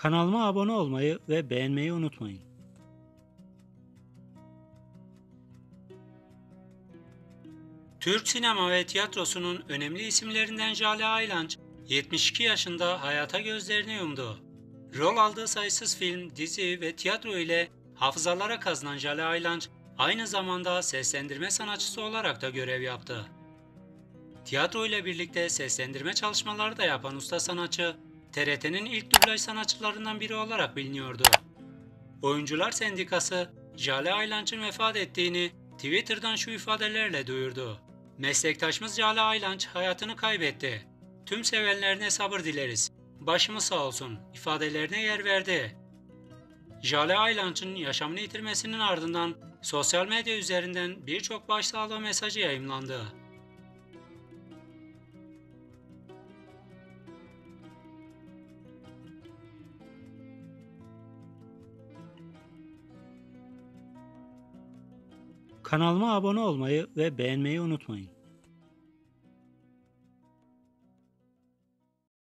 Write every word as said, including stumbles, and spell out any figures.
Kanalıma abone olmayı ve beğenmeyi unutmayın. Türk sinema ve tiyatrosunun önemli isimlerinden Jale Aylanç, yetmiş iki yaşında hayata gözlerini yumdu. Rol aldığı sayısız film, dizi ve tiyatro ile hafızalara kazınan Jale Aylanç, aynı zamanda seslendirme sanatçısı olarak da görev yaptı. Tiyatro ile birlikte seslendirme çalışmaları da yapan usta sanatçı, T R T'nin ilk dublaj sanatçılarından biri olarak biliniyordu. Oyuncular Sendikası, Jale Aylanç'ın vefat ettiğini Twitter'dan şu ifadelerle duyurdu: "Meslektaşımız Jale Aylanç hayatını kaybetti. Tüm sevenlerine sabır dileriz. Başımız sağ olsun" ifadelerine yer verdi. Jale Aylanç'ın yaşamını yitirmesinin ardından sosyal medya üzerinden birçok başsağlığı mesajı yayımlandı. Kanalıma abone olmayı ve beğenmeyi unutmayın.